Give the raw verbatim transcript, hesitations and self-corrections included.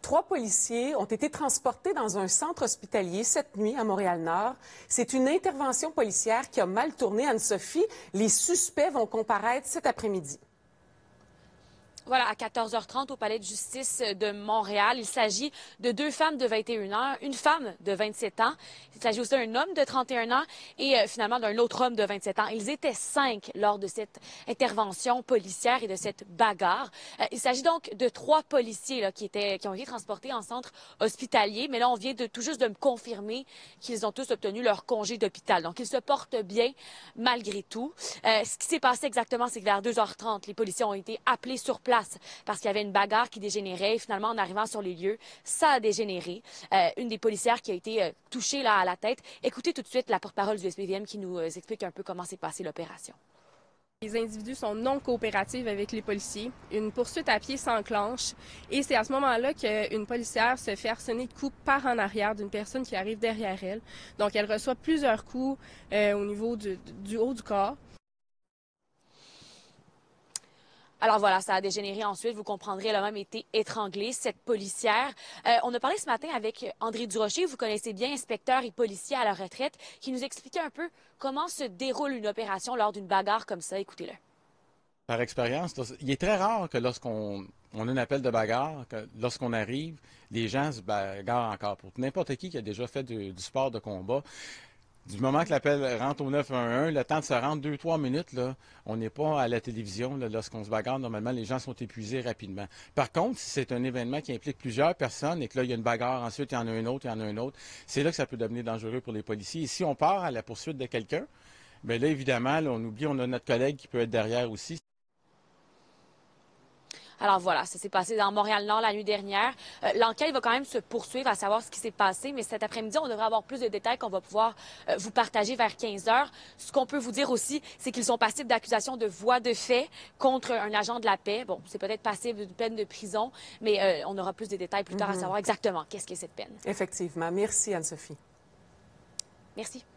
Trois policiers ont été transportés dans un centre hospitalier cette nuit à Montréal-Nord. C'est une intervention policière qui a mal tourné, Anne-Sophie. Les suspects vont comparaître cet après-midi. Voilà, à quatorze heures trente au Palais de justice de Montréal. Il s'agit de deux femmes de vingt et une ans, une femme de vingt-sept ans. Il s'agit aussi d'un homme de trente et un ans et euh, finalement d'un autre homme de vingt-sept ans. Ils étaient cinq lors de cette intervention policière et de cette bagarre. Euh, il s'agit donc de trois policiers là, qui, étaient, qui ont été transportés en centre hospitalier. Mais là, on vient de, tout juste de me confirmer qu'ils ont tous obtenu leur congé d'hôpital. Donc, ils se portent bien malgré tout. Euh, ce qui s'est passé exactement, c'est que vers deux heures trente, les policiers ont été appelés sur place parce qu'il y avait une bagarre qui dégénérait. Et finalement, en arrivant sur les lieux, ça a dégénéré. Euh, une des policières qui a été euh, touchée là, à la tête. Écoutez tout de suite la porte-parole du S P V M qui nous euh, explique un peu comment s'est passée l'opération. Les individus sont non coopératifs avec les policiers. Une poursuite à pied s'enclenche et c'est à ce moment-là qu'une policière se fait arsener de coups par en arrière d'une personne qui arrive derrière elle. Donc, elle reçoit plusieurs coups euh, au niveau du, du haut du corps. Alors voilà, ça a dégénéré ensuite. Vous comprendrez, elle a même été étranglée, cette policière. Euh, on a parlé ce matin avec André Durocher, vous connaissez bien, inspecteur et policier à la retraite, qui nous expliquait un peu comment se déroule une opération lors d'une bagarre comme ça. Écoutez-le. Par expérience, il est très rare que lorsqu'on on a un appel de bagarre, que lorsqu'on arrive, les gens se bagarrent encore. Pour n'importe qui qui a déjà fait du, du sport de combat, du moment que l'appel rentre au neuf un un, le temps de se rendre deux trois minutes, là, on n'est pas à la télévision. Là, lorsqu'on se bagarre, normalement, les gens sont épuisés rapidement. Par contre, si c'est un événement qui implique plusieurs personnes et que là, il y a une bagarre, ensuite, il y en a un autre, il y en a un autre, c'est là que ça peut devenir dangereux pour les policiers. Et si on part à la poursuite de quelqu'un, bien là, évidemment, là, on oublie, on a notre collègue qui peut être derrière aussi. Alors voilà, ça s'est passé dans Montréal-Nord la nuit dernière. Euh, L'enquête va quand même se poursuivre à savoir ce qui s'est passé, mais cet après-midi, on devrait avoir plus de détails qu'on va pouvoir euh, vous partager vers quinze heures. Ce qu'on peut vous dire aussi, c'est qu'ils sont passibles d'accusation de voie de fait contre un agent de la paix. Bon, c'est peut-être passible d'une peine de prison, mais euh, on aura plus de détails plus tard mm-hmm. à savoir exactement qu'est-ce qu'est cette peine. Effectivement. Merci, Anne-Sophie. Merci.